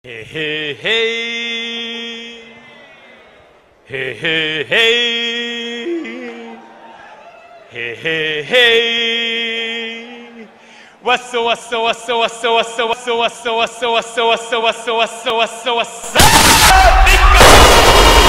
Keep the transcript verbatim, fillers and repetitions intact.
Hey, hey, hey. Hey, hey, hey. Hey, hey, hey. What's up, what's up, what's up, what's up, what's up, what's up, what's up, what's up, what's up, what's up, what's up, what's up, what's up, what's up?